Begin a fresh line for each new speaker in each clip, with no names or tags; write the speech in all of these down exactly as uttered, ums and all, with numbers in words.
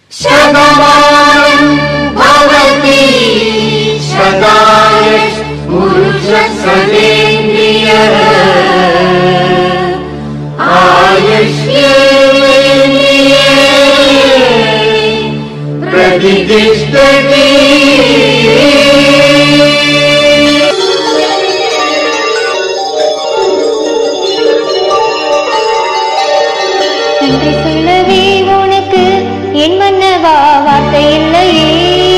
शतमानं भवति शताय पुरुषसदेन्द्रियः आयुष्येन्द्रिये प्रतिष्ठति। வார்த்தை இல்லையே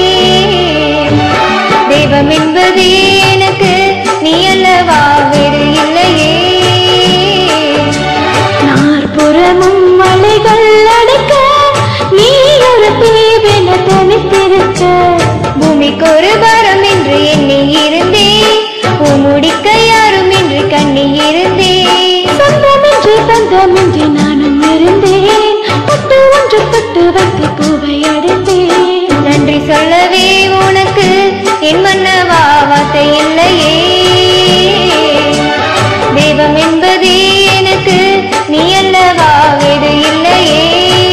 தெய்வம் என்பது எனக்கு நீ அல்லவா வேறு இல்லையே. நாற்புறமும் மலைகள் அடைக்க நீ ஒரு தீவென தனித்திருக்க பூமிக்கு ஒரு பாரம் என்று எண்ணி இருந்தேன் பூமுடிக்க யாரும் என்று கண்ணி இருந்தேன் சொந்தமின்றி பந்தமின்றி நானும் இருந்தேன் பட்டு ஒன்று பட்டு வைத்து பூவை அடைந்தேன். நன்றி சொல்லவே உனக்கு என் மன்னவா வார்த்தை இல்லையே தெய்வம் என்பது எனக்கு நீ அல்லவா வேறு இல்லையே.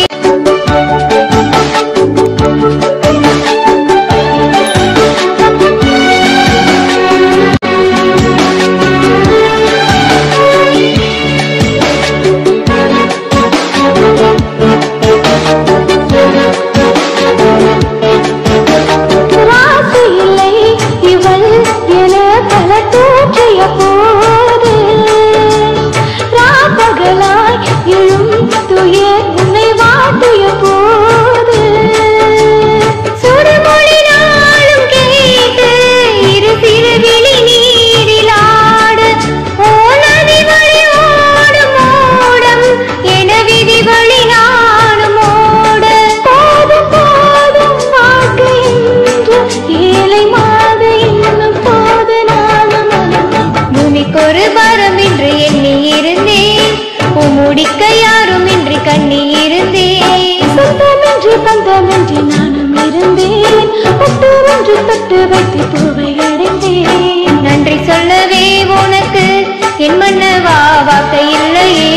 முடிக்க யாரும் இன்றி கண்ணி இருந்தேன் சொந்தமின்றி பந்தமின்றி நானும் இருந்தேன் பட்டு ஒன்று தொட்டு வைத்து பூவை அடைந்தேன். நன்றி சொல்லவே உனக்கு என் மன்னவா வார்த்தை இல்லையே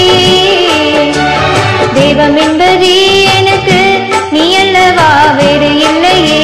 தெய்வம் என்பது எனக்கு நீ அல்லவா வேறு இல்லையே.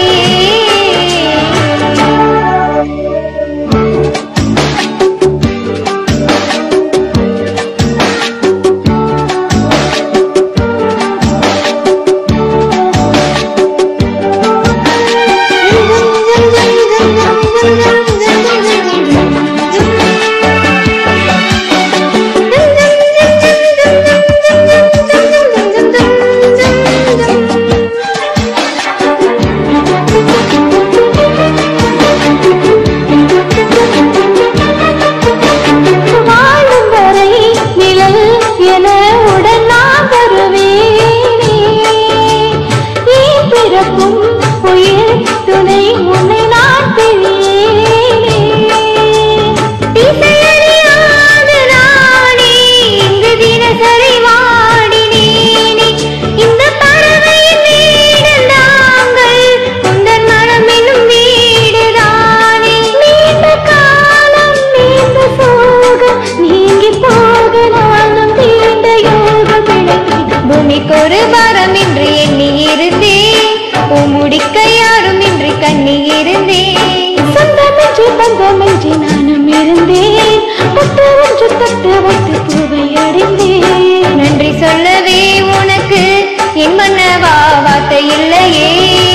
ஒரு பாரம் என்று எண்ணி இருந்தேன் பூமுடிக்க யாரும் இன்றி கண்ணி இருந்தேன் சொந்தமின்றி பந்தமின்றி நானும் இருந்தேன் பட்டு ஒன்று தொட்டு வைத்து பூவை அடைந்தேன். நன்றி சொல்லவே உனக்கு என் மன்னவா வார்த்தை இல்லையே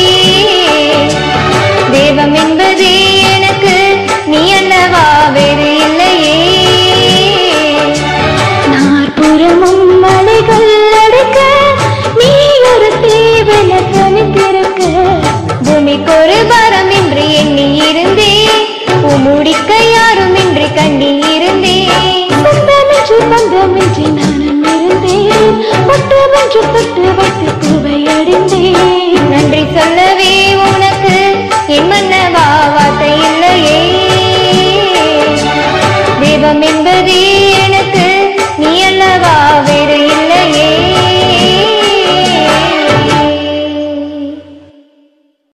தெய்வம் என்பது எனக்கு நீ அல்லவா வேறு இல்லையே. நாற்புறமும் மலைகள் அடைக்க நீ ஒரு தீவென தனித்திருக்க பூமிக்கு ஒரு பாரம் என்று எண்ணி இருந்தேன் பூமுடிக்க யாரும் இன்றி கண்ணி இருந்தேன் சொந்தமின்றி பந்தமின்றி நானும் இருந்தேன் பட்டு ஒன்று தொட்டு வைத்து பூவை அடைந்தேன். நன்றி சொல்லவே உனக்கு என் மன்னவா வார்த்தை இல்லையே தெய்வம் என்பதே